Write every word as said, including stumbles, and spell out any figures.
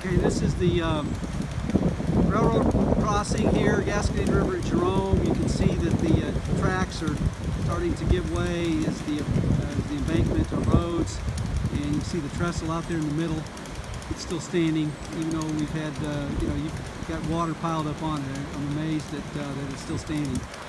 Okay, this is the um, railroad crossing here, Gasconade River at Jerome. You can see that the uh, tracks are starting to give way as the, uh, as the embankment erodes, and you see the trestle out there in the middle. It's still standing, even though we've had, uh, you know, you've got water piled up on it. I'm amazed that, uh, that it's still standing.